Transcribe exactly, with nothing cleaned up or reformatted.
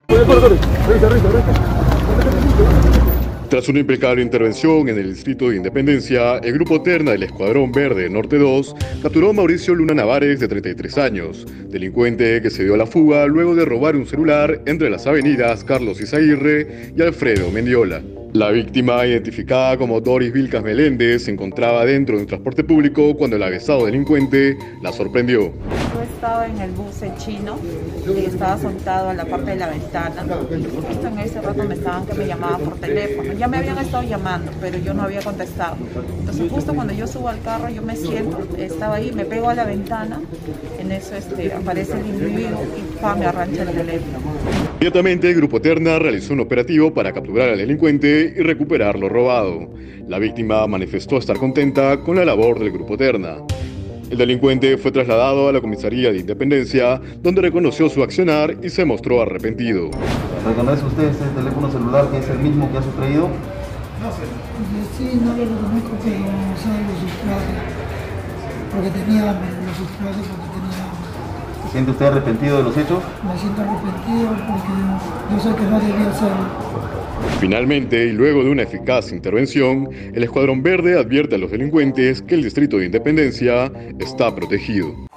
Tras una impecable intervención en el distrito de Independencia, el Grupo Terna del Escuadrón Verde Norte dos capturó a Mauricio Luna Navares, de treinta y tres años, delincuente que se dio a la fuga luego de robar un celular entre las avenidas Carlos Izaguirre y Alfredo Mendiola. La víctima, identificada como Doris Vilcas Meléndez, se encontraba dentro de un transporte público cuando el avesado delincuente la sorprendió. Yo estaba en el bus en chino y estaba sentado a la parte de la ventana. Justo en ese rato me estaban que me llamaban por teléfono. Ya me habían estado llamando, pero yo no había contestado. Entonces justo cuando yo subo al carro, yo me siento, estaba ahí, me pego a la ventana. En eso este, aparece el individuo y pa, me arranca el teléfono. Inmediatamente el Grupo Terna realizó un operativo para capturar al delincuente y recuperar lo robado. La víctima manifestó estar contenta con la labor del Grupo Terna. El delincuente fue trasladado a la comisaría de Independencia, donde reconoció su accionar y se mostró arrepentido. ¿Reconoce usted este teléfono celular que es el mismo que ha sustraído? Sí, no lo reconozco, pero sabe lo sustraje, porque tenía hambre, lo sustraje porque tenía hambre. ¿Se siente usted arrepentido de los hechos? Me siento arrepentido porque yo sé que no debía hacerlo. Finalmente, y luego de una eficaz intervención, el Escuadrón Verde advierte a los delincuentes que el distrito de Independencia está protegido.